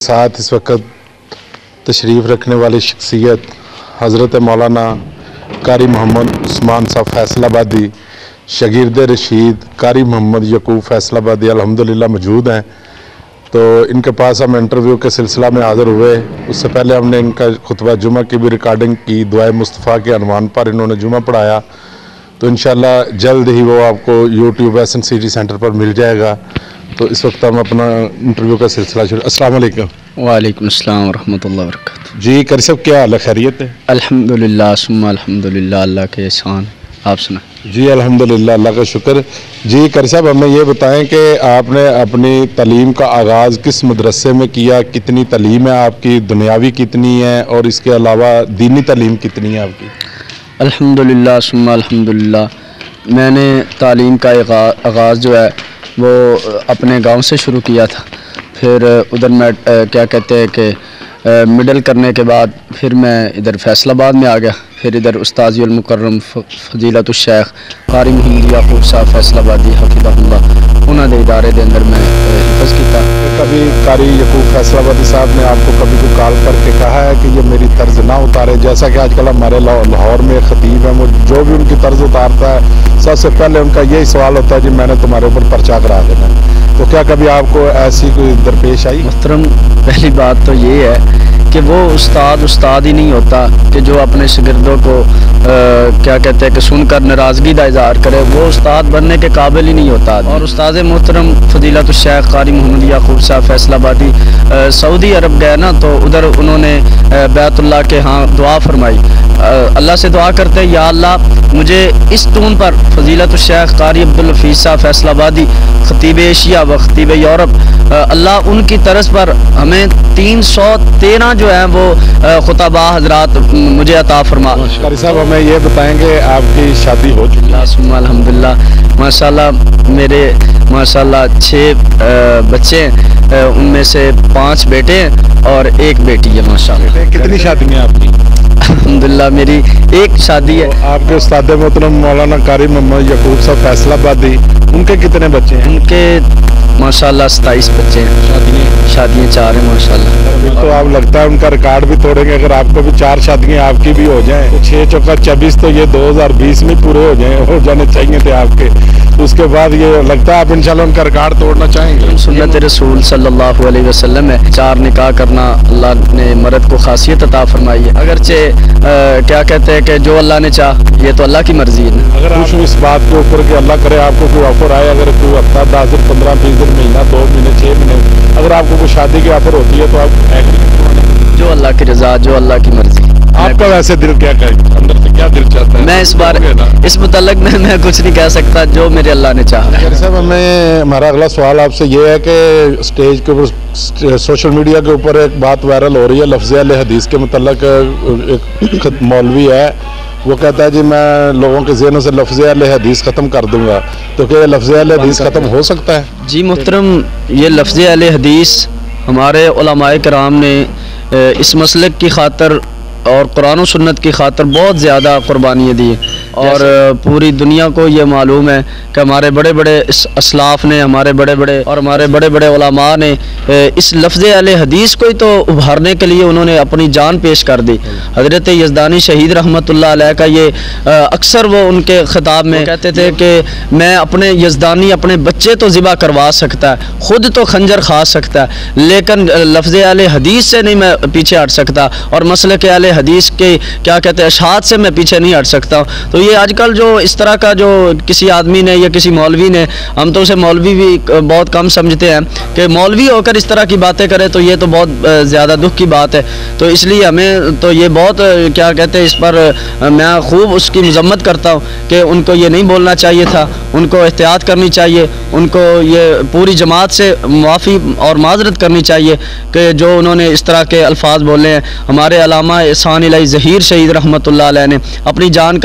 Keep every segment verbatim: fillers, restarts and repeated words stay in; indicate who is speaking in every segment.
Speaker 1: साथ इस वक्त तशरीफ़ रखने वाली शख्सियत हज़रत मौलाना कारी मोहम्मद उस्मान साहब फैसलाबादी, शगीर्द रशीद कारी मोहम्मद यकूब फैसलाबादी अल्हम्दुलिल्लाह मौजूद हैं। तो इनके पास हम इंटरव्यू के सिलसिला में हाज़िर हुए। उससे पहले हमने इनका खुतबा जुमा की भी रिकॉर्डिंग की। दुआए मुस्तफ़ा के अनवान पर इन्होंने जुमा पढ़ाया। तो इंशाल्लाह जल्द ही वो आपको यूट्यूब एसन सिटी सेंटर पर मिल जाएगा। तो इस वक्त हम अपना इंटरव्यू का सिलसिला शुरू। अस्सलाम वालेकुम।
Speaker 2: वालेकुम अस्सलाम व रहमतुल्लाहि व बरकातुहू।
Speaker 1: जी कर सब क्या हाल है, खैरियत है?
Speaker 2: अल्हम्दुलिल्लाह सुम्मा अल्हम्दुलिल्लाह, अल्लाह के एहसान। आप सुना?
Speaker 1: जी अल्हम्दुलिल्लाह, अल्लाह का शुक्र। जी कर साहब हमें ये बताएं कि आपने अपनी तालीम का आगाज़ किस मदरसे में किया, कितनी तालीम है आपकी, दुनियावी कितनी है और इसके अलावा दीनी तालीम कितनी है आपकी?
Speaker 2: अल्हम्दुलिल्लाह सुम्मा अल्हम्दुलिल्लाह, मैंने तालीम का आगाज़ जो है वो अपने गांव से शुरू किया था। फिर उधर मैं क्या कहते हैं कि मिडल करने के बाद फिर मैं इधर फैसलाबाद में आ गया। फिर इधर उस्ताज़ुल मुकर्रम फजीलतुल शेख कारी मोहम्मद याकूब साहब फैसलाबादी हफिज़हुल्लाह उन्होंने इदारे के अंदर मैं हिफ़्ज़ किया।
Speaker 1: कभी कारी याकूब फैसलाबादी साहब ने आपको कभी कोई कॉल करके कहा है कि ये मेरी तर्ज ना उतारे? जैसा कि आजकल हमारे लाहौर में खतीब हैं, वो जो भी उनकी तर्ज उतारता है सबसे पहले उनका यही सवाल होता है कि मैंने तुम्हारे ऊपर पर्चा करा देना। तो क्या कभी आपको ऐसी कोई दरपेश आई?
Speaker 2: मोहतरम, पहली बात तो ये है कि वो उस्ताद उस्ताद ही नहीं होता कि जो अपने शागिर्दों को आ, क्या कहते हैं कि सुनकर नाराज़गी का इज़हार करे। वो उस्ताद बनने के काबिल ही नहीं होता। और उस्ताद मोहतरम फजीलतुल शेख कारी मोहम्मद याकूब साहब फैसलाबादी सऊदी अरब गए ना, तो उधर उन्होंने बैतुल्लाह के यहाँ दुआ फरमाई। अल्लाह से दुआ करते या अल्लाह मुझे इस टून पर फजीलतुल शेख कारी अब्दुल हफीज़ साहब फैसलाबादी खतीब एशिया व खतीब यूरोप, अल्लाह उनकी तरस पर हमें तीन सौ तेरह जो है वो खुताबा हजरात मुझे अता फरमा।
Speaker 1: कारी साहब हमें ये बताएंगे आपकी शादी हो चुकी है?
Speaker 2: अल्हम्दुलिल्लाह माशाल्लाह, मेरे माशाल्लाह छः बच्चे हैं, उनमें से पाँच बेटे हैं और एक बेटी है माशाल्लाह।
Speaker 1: कितनी शादी है आपकी?
Speaker 2: अल्हम्दुलिल्लाह मेरी एक शादी है।
Speaker 1: तो आपके उस्ताद मोहतरम मौलाना कारी मोहम्मद यकूब साहब फैसलाबादी, उनके कितने बच्चे हैं?
Speaker 2: उनके माशाल्लाह सताईस बच्चे हैं। शादियाँ शादियाँ चार हैं माशाल्लाह।
Speaker 1: तो आप लगता है उनका रिकॉर्ड भी तोड़ेंगे। अगर आपको भी चार शादियाँ आपकी भी हो जाएं तो छः चौका छब्बीस, तो ये दो हज़ार बीस में पूरे हो जाए हो जाने चाहिए थे आपके। उसके बाद ये लगता है आप इंशाल्लाह उनका रिकॉर्ड तोड़ना चाहेंगे।
Speaker 2: सुन्नत रसूल सल्लल्लाहु अलैहि वसल्लम है, चार निकाह करना अल्लाह ने मर्द को खासियत अता फरमाई है। अगरचे क्या कहते हैं कि जो अल्लाह ने चाह, ये तो अल्लाह की मर्जी है।
Speaker 1: अगर आप इस बात के ऊपर कि अल्लाह करे आपको कोई ऑफर आए, अगर कोई हफ्ता दस दिन पंद्रह बीस दिन महीना दो महीने छः महीने अगर आपको कोई शादी की ऑफर होती है तो आप एग्री?
Speaker 2: जो अल्लाह की रजा, जो अल्लाह की मर्जी।
Speaker 1: आपका वैसे दिल क्या कहे, अंदर से क्या दिल चाहता है?
Speaker 2: मैं इस बार इस मुतल्लक में मैं कुछ नहीं कह सकता, जो मेरे अल्लाह ने चाहा।
Speaker 1: साहब हमें हमारा अगला सवाल आपसे ये है कि स्टेज के ऊपर सोशल मीडिया के ऊपर एक बात वायरल हो रही है लफ्ज़ अहले हदीस के मुतल्लक। एक मौलवी है, वो कहता है जी मैं लोगों के ज़हनों से लफ्ज़ अहले हदीस ख़त्म कर दूंगा। तो क्या लफ्ज़ अहले हदीस ख़त्म हो सकता है?
Speaker 2: जी मोहतरम, ये लफ्ज़ अहले हदीस हमारे उलमाए किराम ने इस मसलक की खातर और कुरान और सुन्नत की खातर बहुत ज़्यादा कुर्बानियाँ दी और पूरी दुनिया को ये मालूम है कि हमारे बड़े बड़े असलाफ़ ने, हमारे बड़े बड़े और हमारे बड़े बड़े उलमा ने इस लफ्ज़ अहले हदीस को ही तो उभारने के लिए उन्होंने अपनी जान पेश कर दी। हज़रत यज़दानी शहीद रहमतुल्लाह अलैह का ये अक्सर वो उनके ख़िताब में कहते थे कि मैं अपने यज़दानी अपने बच्चे तो ज़िबा करवा सकता है, ख़ुद तो खंजर खा सकता है, लेकिन लफ्ज़ अहले हदीस से नहीं मैं पीछे हट सकता और मसलक अहले हदीस के क्या कहते हैं अशात से मैं पीछे नहीं हट सकता। तो ये आजकल जो इस तरह का जो किसी आदमी ने या किसी मौलवी ने, हम तो उसे मौलवी भी बहुत कम समझते हैं कि मौलवी होकर इस तरह की बातें करे, तो ये तो बहुत ज़्यादा दुख की बात है। तो इसलिए हमें तो ये बहुत क्या कहते हैं इस पर मैं खूब उसकी मजम्मत करता हूँ कि उनको ये नहीं बोलना चाहिए था, उनको एहतियात करनी चाहिए, उनको ये पूरी जमात से माफ़ी और माजरत करनी चाहिए कि जो उन्होंने इस तरह के अल्फाज बोले हैं। हमारे अल्लामा एहसान इलाही ज़हीर शहीद रहमतुल्लाह अलैह ने अपनी जान का नजराना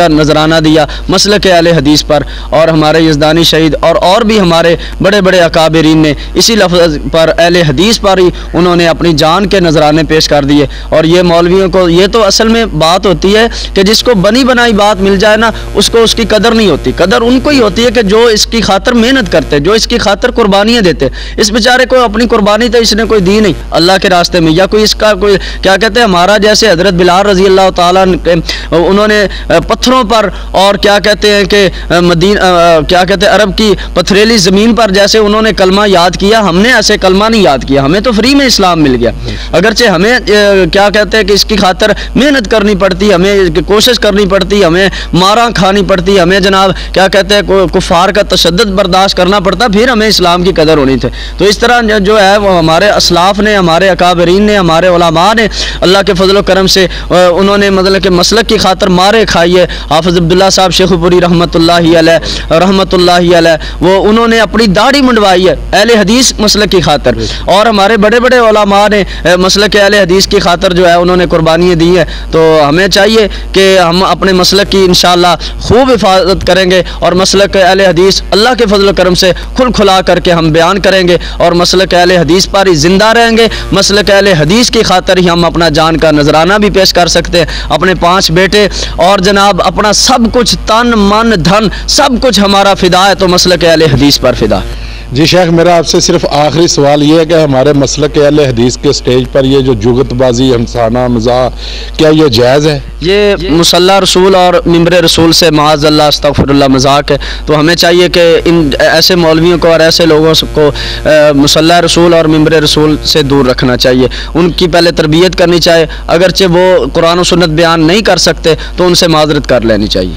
Speaker 2: नजराना दिया मसलक अहले हदीस पर, और हमारे यज़दानी शहीद और और भी हमारे बड़े बड़े अकाबरीन ने इसी लफ्ज़ पर अहले हदीस पर ही उन्होंने अपनी जान के नजराने पेश कर दिए। और ये मौलवियों को, ये तो असल में बात होती है कि जिसको बनी बनाई बात मिल जाए ना, उसको उसकी कदर नहीं होती। कदर उनको ही होती है कि जो इसकी खातर मेहनत करते, जो इसकी खातर कुर्बानियाँ देते। इस बेचारे को अपनी कुर्बानी तो इसने कोई दी नहीं अल्लाह के रास्ते में, या कोई इसका कोई क्या कहते हैं, हमारा जैसे हजरत बिलाल रजी अल्लाह ताला उन्होंने पत्थरों पर और क्या कहते हैं कि मदीन क्या कहते हैं अरब की पथरेली ज़मीन पर जैसे उन्होंने कलमा याद किया, हमने ऐसे कलमा नहीं याद किया। हमें तो फ्री में इस्लाम मिल गया, अगरचे हमें क्या कहते हैं कि इसकी खातर मेहनत करनी पड़ती, हमें कोशिश करनी पड़ती, हमें मारा खानी पड़ती, हमें जनाब क्या कहते हैं कुफार का तशद्दुद बर्दाश्त करना पड़ता, फिर हमें इस्लाम की कदर होनी थी। तो इस तरह जो है वो हमारे असलाफ ने, हमारे अकाबरीन ने, हमारे उलमा ने अल्लाह के फजल करम से उन्होंने मतलब कि मसलक की खातर मारे खाइए। हाफिज़ अब्दुल्ला साहब शेखुपुरी रहमतुल्लाहि अलैह रहमतुल्लाहि अलैह वो उन्होंने अपनी दाढ़ी मुंडवाई है अहले हदीस मसलक की खातर, और हमारे बड़े बड़े उलमा ने मसलक अहले हदीस की खातर जो है उन्होंने कुर्बानियाँ दी है। तो हमें चाहिए कि हम अपने मसलक की इंशाअल्लाह खूब हिफाजत करेंगे और मसलक अहले हदीस अल्लाह के फजल करम से खुल खुला करके हम बयान करेंगे और मसलक अहले हदीस पर ही जिंदा रहेंगे। मसलक अहले हदीस की खातर ही हम अपना जान का नजराना भी पेश कर सकते हैं, अपने पाँच बेटे और जनाब अपना सब कुछ, तन मन धन सब कुछ हमारा फिदा है, तो मसलक अहले हदीस पर फिदा है।
Speaker 1: जी शेख, मेरा आपसे सिर्फ आखिरी सवाल ये है कि हमारे मसलक अहले हदीस के स्टेज पर ये जो जुगतबाजी, हमसाना, मज़ाह, क्या ये जायज़ है? ये
Speaker 2: मुसल्ला रसूल और मिंबर रसूल से माज़ अल्लाह अस्तग़फिरुल्लाह मजाक है। तो हमें चाहिए कि इन ऐसे मौलवियों को और ऐसे लोगों को मुसल्ला रसूल और मिंबर रसूल से दूर रखना चाहिए, उनकी पहले तरबियत करनी चाहिए। अगरचे वो कुरान और सुन्नत बयान नहीं कर सकते तो उनसे माजरत कर लेनी चाहिए।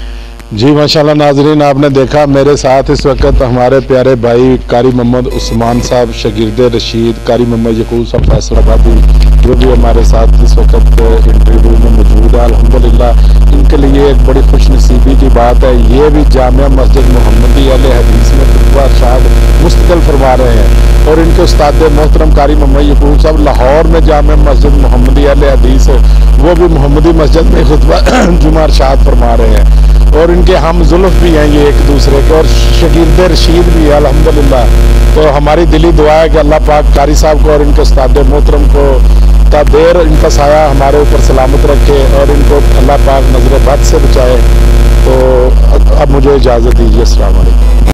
Speaker 1: जी माशाल्लाह नाजरीन, आपने देखा मेरे साथ इस वक्त हमारे प्यारे भाई कारी मोहम्मद उस्मान साहब शगीर्द रशीद, कारी मोहम्मद यकूब साहब फैसलाबादी, जो भी हमारे साथ इस वक्त इंटरव्यू में मौजूद है। अल्हम्दुलिल्लाह इनके लिए एक बड़ी खुशनसीबी की बात है, ये भी जामिया मस्जिद मोहम्मदी अहले हदीस में खुतबा इरशाद मुस्तकिल फरमा रहे हैं, और इनके उस्ताद मोहतरम कारी मोहम्मद यकूब साहब लाहौर में जामिया मस्जिद मोहम्मदी अहले हदीस, वो भी मोहम्मदी मस्जिद में खुतबा जुमा इरशाद फरमा रहे हैं, और इनके हम जुल्फ भी हैं ये एक दूसरे के, और शगीर्द रशीद भी है अल्हम्दुलिल्लाह। तो हमारी दिली दुआ है कि अल्लाह पाक कारी साहब को और इनके उस्ताद मोहतरम को ता देर इनका साया हमारे ऊपर सलामत रखे और इनको अल्लाह पाक नजर बद से बचाए। तो अब मुझे इजाज़त दीजिए। अस्सलाम वालेकुम।